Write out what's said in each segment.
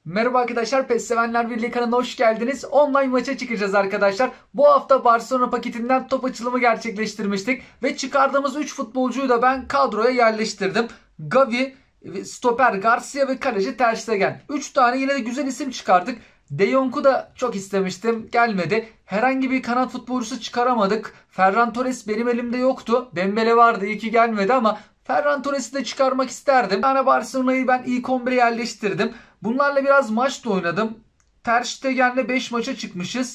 Merhaba arkadaşlar, PES Sevenler Birliği kanalına hoş geldiniz. Online maça çıkacağız arkadaşlar. Bu hafta Barcelona paketinden top açılımı gerçekleştirmiştik. Ve çıkardığımız 3 futbolcuyu da ben kadroya yerleştirdim. Gavi, stoper Garcia ve kaleci Ter Stegen. 3 tane yine de güzel isim çıkardık. De Jong'u da çok istemiştim, gelmedi. Herhangi bir kanat futbolcusu çıkaramadık. Ferran Torres benim elimde yoktu. Dembele vardı, iyi ki gelmedi ama Ferran Torres'i de çıkarmak isterdim. Yani Barcelona'yı ben ilk 11'e yerleştirdim. Bunlarla biraz maç da oynadım. Ter Stegen'le 5 maça çıkmışız.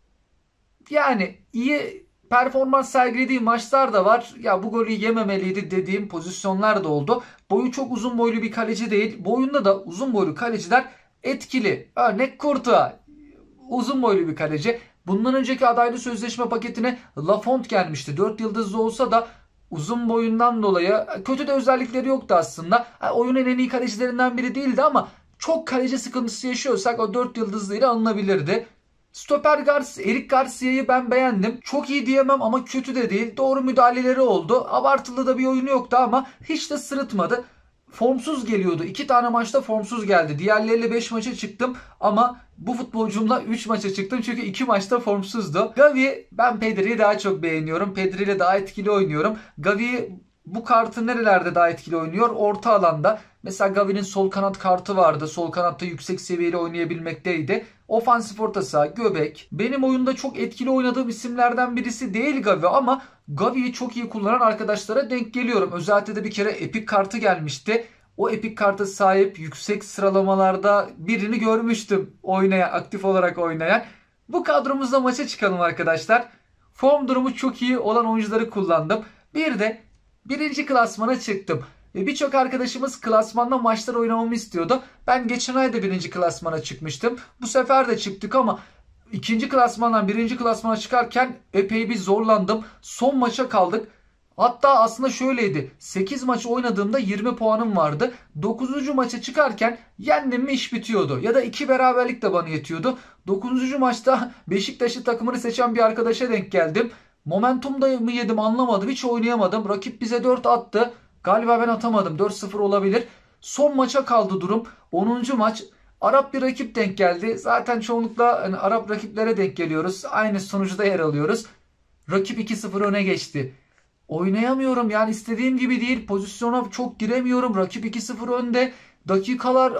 Yani iyi performans sergilediği maçlar da var. Ya bu golü yememeliydi dediğim pozisyonlar da oldu. Boyu çok uzun boylu bir kaleci değil. Boyunda da uzun boylu kaleciler etkili. Örnek Courtois. Uzun boylu bir kaleci. Bundan önceki adaylı sözleşme paketine Lafont gelmişti. 4 yıldızlı olsa da uzun boyundan dolayı kötü de özellikleri yoktu aslında. Oyunun en iyi kalecilerinden biri değildi ama çok kaleci sıkıntısı yaşıyorsak o 4 yıldızlıyla alınabilirdi. Stoper Eric Garcia'yı ben beğendim. Çok iyi diyemem ama kötü de değil. Doğru müdahaleleri oldu. Abartılı da bir oyunu yoktu ama hiç de sırıtmadı. Formsuz geliyordu. 2 tane maçta formsuz geldi. Diğerleriyle 5 maça çıktım ama bu futbolcumla 3 maça çıktım çünkü 2 maçta formsuzdu. Gavi, ben Pedri'yi daha çok beğeniyorum. Pedri ile daha etkili oynuyorum. Gavi bu kartı nerelerde daha etkili oynuyor? Orta alanda. Mesela Gavi'nin sol kanat kartı vardı. Sol kanatta yüksek seviyeli oynayabilmekteydi. Ofansif orta saha, göbek. Benim oyunda çok etkili oynadığım isimlerden birisi değil Gavi ama Gavi'yi çok iyi kullanan arkadaşlara denk geliyorum. Özellikle de bir kere Epic kartı gelmişti. O Epic kartı sahip yüksek sıralamalarda birini görmüştüm aktif olarak oynayan. Bu kadromuzda maça çıkalım arkadaşlar. Form durumu çok iyi olan oyuncuları kullandım. Bir de birinci klasmana çıktım. Birçok arkadaşımız klasmanda maçlar oynamamı istiyordu. Ben geçen ay da birinci klasmana çıkmıştım. Bu sefer de çıktık ama ikinci klasmandan birinci klasmana çıkarken epey bir zorlandım. Son maça kaldık. Hatta aslında şöyleydi. 8 maç oynadığımda 20 puanım vardı. 9. maça çıkarken yendim mi iş bitiyordu. Ya da 2 beraberlik de bana yetiyordu. 9. maçta Beşiktaş'ı takımını seçen bir arkadaşa denk geldim. Momentum da mı yedim anlamadım. Hiç oynayamadım. Rakip bize 4 attı. Galiba ben atamadım. 4-0 olabilir. Son maça kaldı durum. 10. maç. Arap bir rakip denk geldi. Zaten çoğunlukla hani Arap rakiplere denk geliyoruz. Aynı sonuçta yer alıyoruz. Rakip 2-0 öne geçti. Oynayamıyorum yani istediğim gibi değil. Pozisyona çok giremiyorum. Rakip 2-0 önde. Dakikalar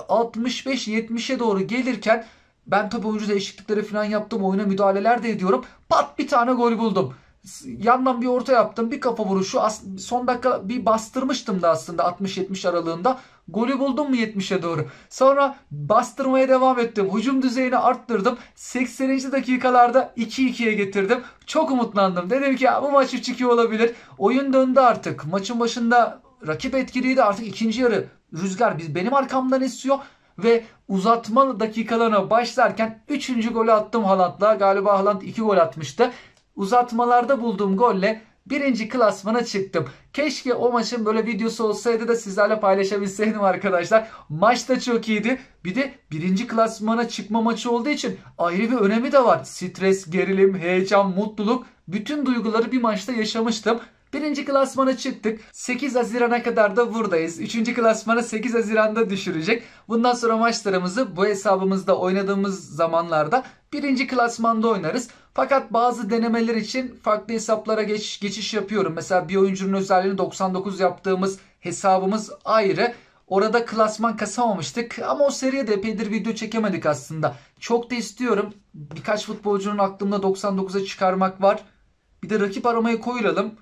65-70'e doğru gelirken ben tabi oyuncu değişiklikleri falan yaptım. Oyuna müdahaleler de ediyorum. Pat bir tane gol buldum. Yandan bir orta yaptım. Bir kafa vuruşu. Son dakika bir bastırmıştım da aslında 60-70 aralığında. Golü buldum mu 70'e doğru. Sonra bastırmaya devam ettim. Hücum düzeyini arttırdım. 80. dakikalarda 2-2'ye getirdim. Çok umutlandım. Dedim ki ya, bu maç 3-2 olabilir. Oyun döndü artık. Maçın başında rakip etkiliydi. Artık ikinci yarı rüzgar benim arkamdan esiyor. Ve uzatma dakikalarına başlarken 3. golü attım Haaland'la. Galiba Haaland 2 gol atmıştı. Uzatmalarda bulduğum golle birinci klasmana çıktım. Keşke o maçın böyle videosu olsaydı da sizlerle paylaşabilseydim arkadaşlar. Maç da çok iyiydi. Bir de birinci klasmana çıkma maçı olduğu için ayrı bir önemi de var. Stres, gerilim, heyecan, mutluluk, bütün duyguları bir maçta yaşamıştım. Birinci klasmana çıktık. 8 Haziran'a kadar da buradayız. Üçüncü klasmana 8 Haziran'da düşürecek. Bundan sonra maçlarımızı bu hesabımızda oynadığımız zamanlarda birinci klasmanda oynarız. Fakat bazı denemeler için farklı hesaplara geçiş yapıyorum. Mesela bir oyuncunun özelliğini 99 yaptığımız hesabımız ayrı. Orada klasman kasamamıştık ama o seriye de epeydir video çekemedik aslında. Çok da istiyorum. Birkaç futbolcunun aklımda 99'a çıkarmak var. Bir de rakip aramaya koyulalım.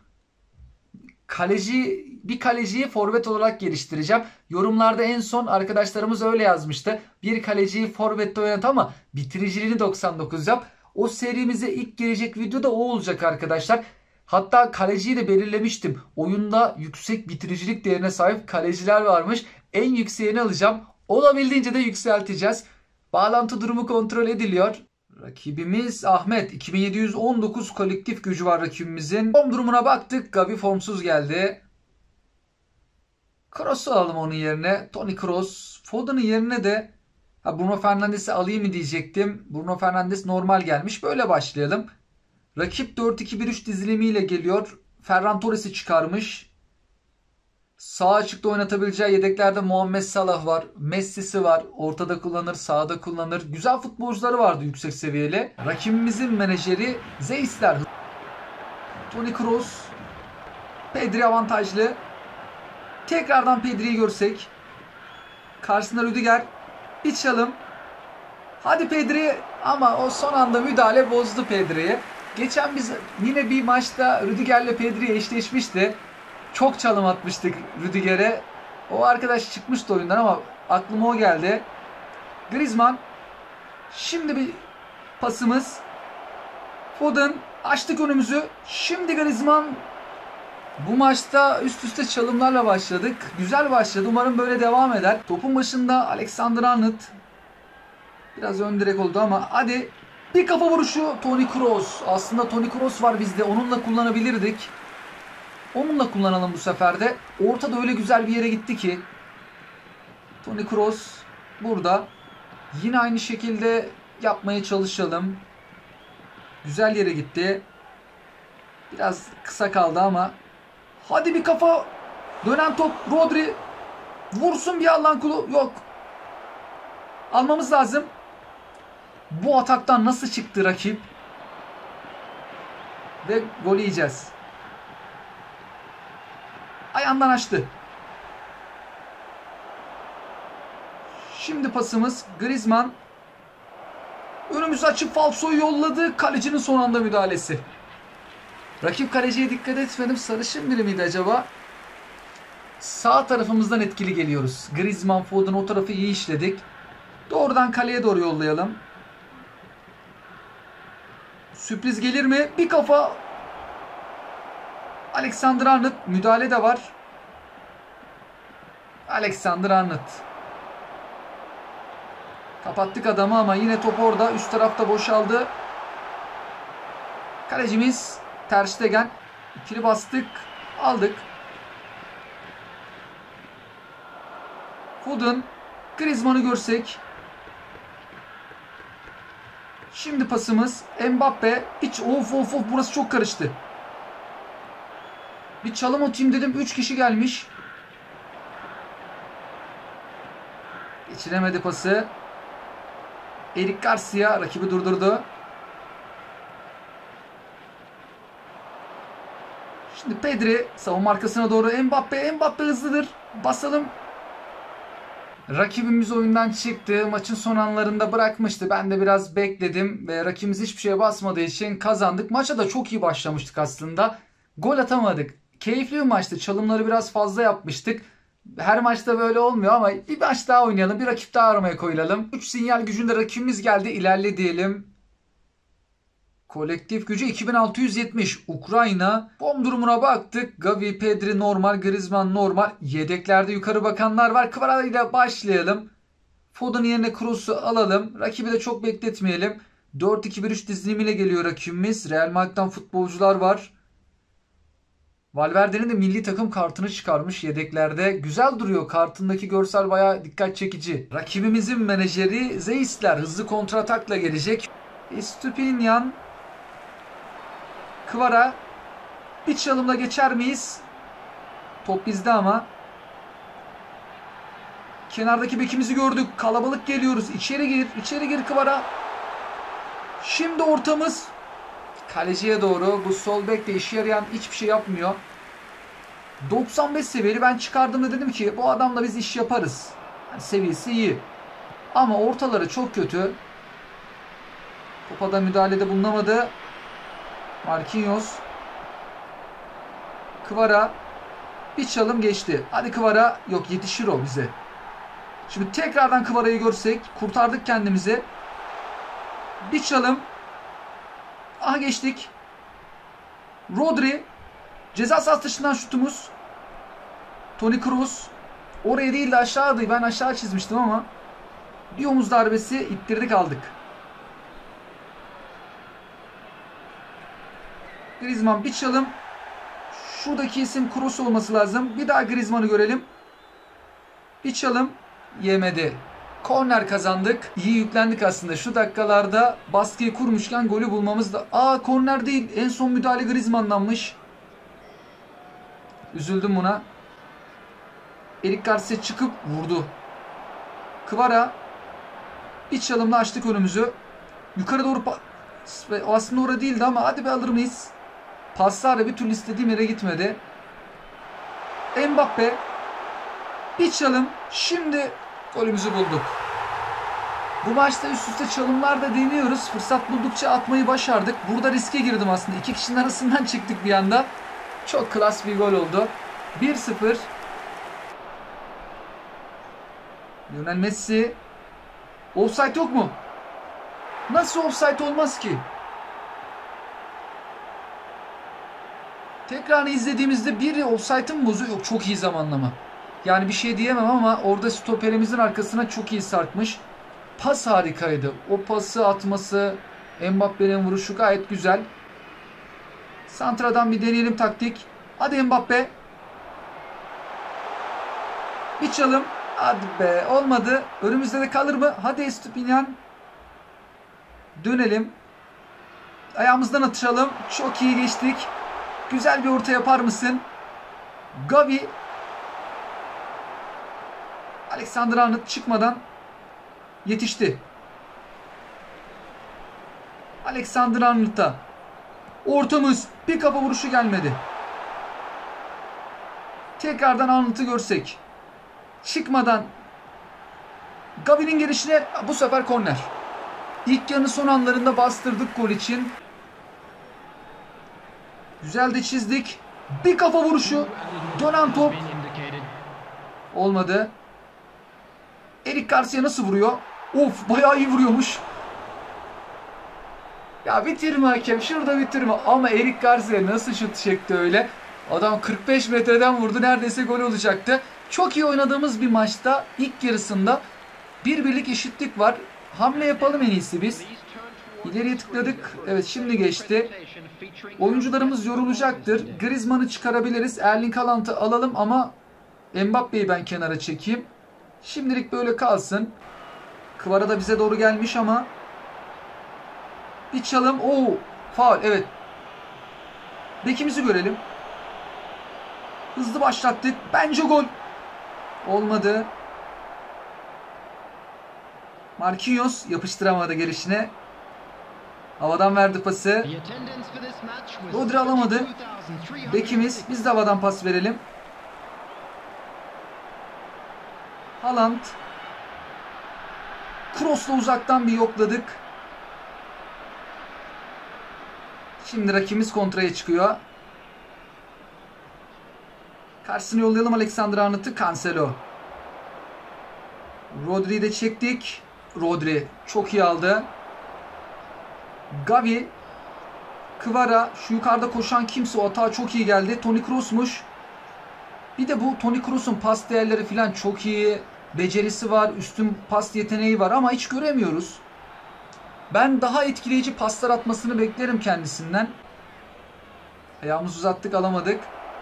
Bir kaleciyi forvet olarak geliştireceğim. Yorumlarda en son arkadaşlarımız öyle yazmıştı. Bir kaleciyi forvette oynat ama bitiriciliğini 99 yap. O serimize ilk gelecek video da o olacak arkadaşlar. Hatta kaleciyi de belirlemiştim. Oyunda yüksek bitiricilik değerine sahip kaleciler varmış. En yükseğini alacağım. Olabildiğince de yükselteceğiz. Bağlantı durumu kontrol ediliyor. Rakibimiz Ahmet. 2719 kolektif gücü var rakibimizin. Form durumuna baktık. Gavi formsuz geldi. Kroos'u alalım onun yerine. Toni Kroos. Foden'ın yerine de Bruno Fernandes'i alayım mı diyecektim. Bruno Fernandes normal gelmiş. Böyle başlayalım. Rakip 4-2-1-3 dizilimiyle geliyor. Ferran Torres'i çıkarmış. Sağ açıkta oynatabileceği yedeklerde Muhammed Salah var. Messi'si var. Ortada kullanır, sağda kullanır. Güzel futbolcuları vardı yüksek seviyeli. Rakibimizin menajeri Zeissler. Toni Kroos. Pedri avantajlı. Tekrardan Pedri'yi görsek. Karşısında Rüdiger. Bir çalım. Hadi Pedri, ama o son anda müdahale bozdu Pedri'yi. Geçen biz yine bir maçta Rüdiger'le Pedri eşleşmişti. Çok çalım atmıştık Rüdiger'e. O arkadaş çıkmıştı oyundan ama aklıma o geldi. Griezmann. Şimdi bir pasımız. Foden. Açtık önümüzü. Şimdi Griezmann. Bu maçta üst üste çalımlarla başladık. Güzel başladı. Umarım böyle devam eder. Topun başında Alexander-Arnold. Biraz ön direk oldu ama hadi. Bir kafa vuruşu Toni Kroos. Aslında Toni Kroos var bizde. Onunla kullanabilirdik. Onunla kullanalım bu sefer de. Ortada öyle güzel bir yere gitti ki. Toni Kroos burada. Yine aynı şekilde yapmaya çalışalım. Güzel yere gitti. Biraz kısa kaldı ama. Hadi bir kafa. Dönen top. Rodri. Vursun bir Allah'ın kulu. Yok. Almamız lazım. Bu ataktan nasıl çıktı rakip? Ve gol yiyeceğiz. Ayağından açtı. Şimdi pasımız Griezmann. Önümüzü açıp falsoyu yolladı. Kalecinin son anda müdahalesi. Rakip kaleciye dikkat etmedim. Sarışın biri miydi acaba? Sağ tarafımızdan etkili geliyoruz. Griezmann, Foden o tarafı iyi işledik. Doğrudan kaleye doğru yollayalım. Sürpriz gelir mi? Bir kafa. Alexander-Arnold. Müdahale de var. Alexander-Arnold. Kapattık adamı ama yine top orada. Üst tarafta boşaldı. Kalecimiz Ter Stegen. İkili bastık. Aldık. Foden. Griezmann'ı görsek. Şimdi pasımız Mbappe. Of burası çok karıştı. Bir çalım atayım dedim. 3 kişi gelmiş. Geçiremedi pası. Eric Garcia rakibi durdurdu. Şimdi Pedri savunma arkasına doğru. Mbappe hızlıdır. Basalım. Rakibimiz oyundan çıktı. Maçın son anlarında bırakmıştı. Ben de biraz bekledim ve rakibimiz hiçbir şeye basmadığı için kazandık. Maça da çok iyi başlamıştık aslında. Gol atamadık. Keyifli bir maçtı. Çalımları biraz fazla yapmıştık. Her maçta böyle olmuyor ama bir maç daha oynayalım. Bir rakip daha aramaya koyulalım. 3 sinyal gücünde rakibimiz geldi. İlerle diyelim. Kolektif gücü 2670. Ukrayna. Form durumuna baktık. Gavi, Pedri normal. Griezmann normal. Yedeklerde yukarı bakanlar var. Kvara ile başlayalım. Foden yerine Kroos'u alalım. Rakibi de çok bekletmeyelim. 4-2-1-3 dizilimiyle geliyor rakibimiz. Real Madrid'den futbolcular var. Valverde'nin de milli takım kartını çıkarmış yedeklerde. Güzel duruyor. Kartındaki görsel bayağı dikkat çekici. Rakibimizin menajeri Zeissler. Hızlı kontratakla gelecek. Estupinian. Kvara. Bir çalımla geçer miyiz? Top bizde ama. Kenardaki bekimizi gördük. Kalabalık geliyoruz. İçeri gir Kvara. Şimdi ortamız kaleciye doğru. Bu sol bek de işe yarayan hiçbir şey yapmıyor. 95 seviyeli ben çıkardığımda dedim ki bu adamla biz iş yaparız. Yani seviyesi iyi. Ama ortaları çok kötü. Topa da müdahalede bulunamadı. Marquinhos. Kvara. Bir çalım geçti. Hadi Kvara. Yok, yetişir o bize. Şimdi tekrardan Kvara'yı görsek. Kurtardık kendimizi. Bir çalım. Aha geçtik. Rodri. Ceza sahası dışından şutumuz. Toni Kroos. Oraya değil de aşağıydı. Ben aşağı çizmiştim ama. Bir omuz darbesi ittirdik aldık. Griezmann bir çalım. Şuradaki isim Kroos olması lazım. Bir daha Griezmann'ı görelim. Bir çalım. Yemedi. Korner kazandık. İyi yüklendik aslında. Şu dakikalarda baskıyı kurmuşken golü bulmamız da... korner değil. En son müdahale Griezmann'danmış. Üzüldüm buna. Eric Garcia çıkıp vurdu. Kvara. İç çalımla açtık önümüzü. Yukarı doğru aslında orada değildi ama hadi be alır mıyız? Paslar bir türlü istediğim yere gitmedi. Mbappe. İç çalım. Şimdi golümüzü bulduk. Bu maçta üst üste çalımlar da deniyoruz. Fırsat buldukça atmayı başardık. Burada riske girdim aslında. İki kişinin arasından çıktık bir anda. Çok klas bir gol oldu. 1-0. Lionel Messi. Offside yok mu? Nasıl offside olmaz ki? Tekrarını izlediğimizde biri offside'ı mı bozuyor? Yok, çok iyi zamanlama. Yani bir şey diyemem ama orada stoperimizin arkasına çok iyi sarkmış. Pas harikaydı. O pası atması, Mbappe'nin vuruşu gayet güzel. Santra'dan bir deneyelim taktik. Hadi Mbappe. Bir çalım. Hadi be, olmadı. Önümüzde de kalır mı? Hadi Estupiñán. Dönelim. Ayağımızdan atışalım. Çok iyi geçtik. Güzel bir orta yapar mısın? Gavi. Alexander-Arnold çıkmadan yetişti. Alexander-Arnold'a. Ortamız. Bir kafa vuruşu gelmedi. Tekrardan Arnold'u görsek. Çıkmadan Gavi'nin gelişine, bu sefer korner. İlk yarının son anlarında bastırdık gol için. Güzel de çizdik. Bir kafa vuruşu. Dönen top. Olmadı. Eric Garcia nasıl vuruyor? Of, bayağı iyi vuruyormuş. Ya bitirme hakem. Şurada bitirme. Ama Eric Garcia nasıl şut çekti öyle. Adam 45 metreden vurdu. Neredeyse gol olacaktı. Çok iyi oynadığımız bir maçta ilk yarısında bir birlik eşitlik var. Hamle yapalım en iyisi biz. İleriye tıkladık. Evet, şimdi geçti. Oyuncularımız yorulacaktır. Griezmann'ı çıkarabiliriz. Erling Haaland'ı alalım ama Mbappe'yi ben kenara çekeyim. Şimdilik böyle kalsın. Kvara da bize doğru gelmiş ama bir çalım. Oo, faul. Evet. Bekimizi görelim. Hızlı başlattık. Bence gol. Olmadı. Marquinhos yapıştıramadı gelişine. Havadan verdi pası. Rodri alamadı. Bekimiz. Biz de havadan pas verelim. Haaland. Cross'la uzaktan bir yokladık. Şimdi rakibimiz kontraya çıkıyor. Karşısına yollayalım Alexander-Arnold'u. Cancelo. Rodri'yi de çektik. Rodri çok iyi aldı. Gavi. Kvara. Şu yukarıda koşan kimse, o hata çok iyi geldi. Toni Kroos'muş. Bir de bu Toni Kroos'un pas değerleri falan çok iyi. Becerisi var. Üstün pas yeteneği var ama hiç göremiyoruz. Ben daha etkileyici paslar atmasını beklerim kendisinden. Ayağımızı uzattık, alamadık.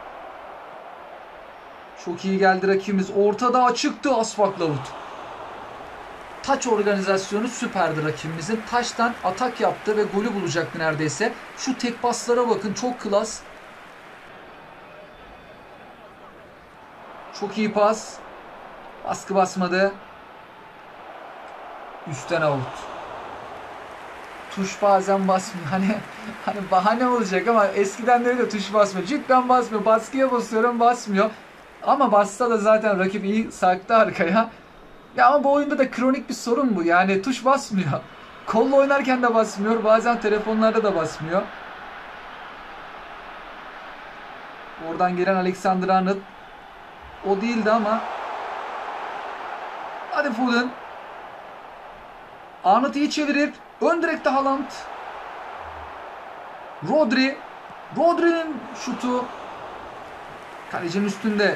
Çok iyi geldi rakibimiz. Ortada açıktı Asfaklavut. Taç organizasyonu süperdi rakibimizin. Taçtan atak yaptı ve golü bulacaktı neredeyse. Şu tek paslara bakın, çok klas. Çok iyi pas. Baskı basmadı. Üstten out. Tuş bazen basmıyor. Hani bahane olacak ama eskiden de öyle, tuş basmıyor. Cidden basmıyor. Baskıya basıyorum, basmıyor. Ama bassa da zaten rakip iyi sarktı arkaya. Ya ama bu oyunda da kronik bir sorun bu. Yani tuş basmıyor. Kolla oynarken de basmıyor. Bazen telefonlarda da basmıyor. Oradan gelen Alexander-Arnold. O değildi ama. Hadi Foden. Arnold iyi çevirir. Ön direkte Haaland. Rodri. Rodri'nin şutu. Kalecinin üstünde.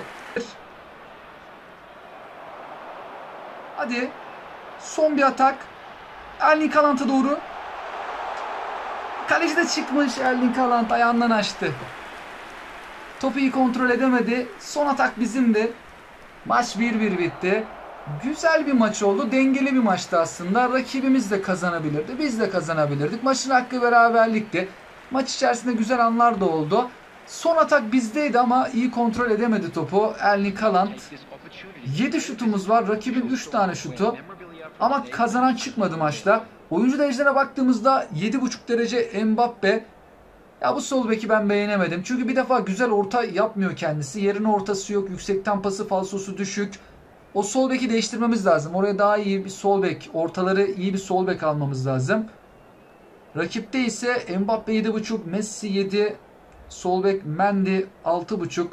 Hadi. Son bir atak. Erling Haaland'a doğru. Kaleci de çıkmış. Erling Haaland ayağından açtı. Topu iyi kontrol edemedi. Son atak bizimdi. Maç 1-1 bitti. Güzel bir maç oldu. Dengeli bir maçtı aslında. Rakibimiz de kazanabilirdi. Biz de kazanabilirdik. Maçın hakkı beraberlikti. Maç içerisinde güzel anlar da oldu. Son atak bizdeydi ama iyi kontrol edemedi topu. Erling Haaland. 7 şutumuz var. Rakibin 3 tane şutu. Ama kazanan çıkmadı maçta. Oyuncu derecesine baktığımızda 7,5 derece Mbappe. Ya bu sol beki ben beğenemedim. Çünkü bir defa güzel orta yapmıyor kendisi. Yerin ortası yok. Yüksekten pası falsosu düşük. O sol beki değiştirmemiz lazım. Oraya daha iyi bir sol bek, ortaları iyi bir sol bek almamız lazım. Rakipte ise Mbappe 7,5, Messi 7, sol bek Mendy 6,5.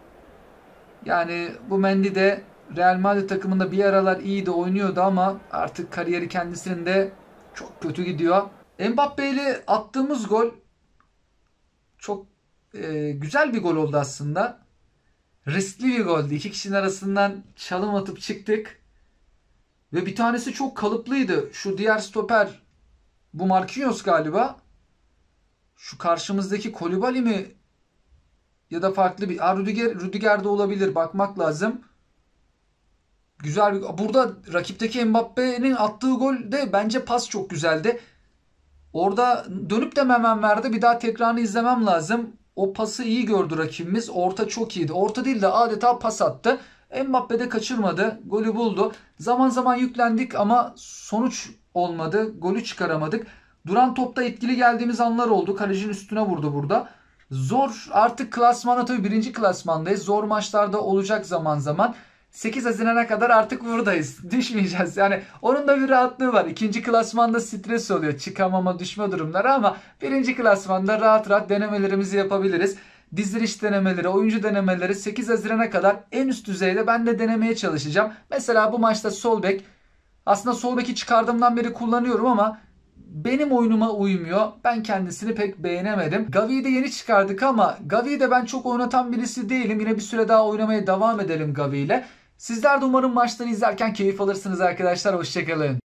Yani bu Mendy de Real Madrid takımında bir aralar iyi de oynuyordu ama artık kariyeri kendisinin de çok kötü gidiyor. Mbappe ile attığımız gol çok güzel bir gol oldu aslında. Riskli bir goldü. İki kişinin arasından çalım atıp çıktık. Ve bir tanesi çok kalıplıydı. Şu diğer stoper, bu Marquinhos galiba. Şu karşımızdaki Koulibaly mi? Ya da farklı bir... Rüdiger de olabilir. Bakmak lazım. Güzel bir... Burada rakipteki Mbappe'nin attığı gol de bence pas çok güzeldi. Orada dönüp de hemen verdi. Bir daha tekrarını izlemem lazım. O pası iyi gördü rakibimiz. Orta çok iyiydi. Orta değil de adeta pas attı. Mbappe de kaçırmadı. Golü buldu. Zaman zaman yüklendik ama sonuç olmadı. Golü çıkaramadık. Duran topta etkili geldiğimiz anlar oldu. Kalecinin üstüne vurdu burada. Zor artık klasmanda, tabii birinci klasmandayız. Zor maçlarda olacak zaman zaman. 8 Haziran'a kadar artık buradayız. Düşmeyeceğiz. Yani onun da bir rahatlığı var. İkinci klasmanda stres oluyor. Çıkamama, düşme durumları ama birinci klasmanda rahat rahat denemelerimizi yapabiliriz. Diziliş denemeleri, oyuncu denemeleri 8 Haziran'a kadar en üst düzeyde ben de denemeye çalışacağım. Mesela bu maçta sol bek. Aslında sol beki çıkardığımdan beri kullanıyorum ama benim oyunuma uymuyor. Ben kendisini pek beğenemedim. Gavi'yi de yeni çıkardık ama Gavi'yi de ben çok oynatan birisi değilim. Yine bir süre daha oynamaya devam edelim Gavi ile. Sizler de umarım maçları izlerken keyif alırsınız arkadaşlar. Hoşçakalın.